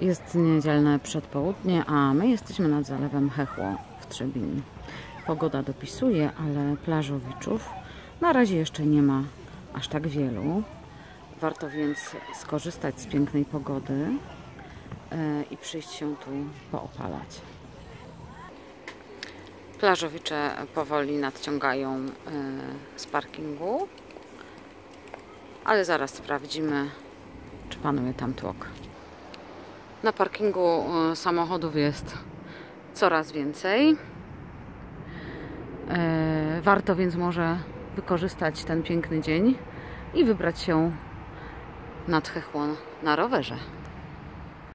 Jest niedzielne przedpołudnie, a my jesteśmy nad zalewem Chechło w Trzebinie. Pogoda dopisuje, ale plażowiczów na razie jeszcze nie ma aż tak wielu. Warto więc skorzystać z pięknej pogody i przyjść się tu poopalać. Plażowicze powoli nadciągają z parkingu, ale zaraz sprawdzimy, czy panuje tam tłok. Na parkingu samochodów jest coraz więcej. Warto więc może wykorzystać ten piękny dzień i wybrać się nad Chechło na rowerze.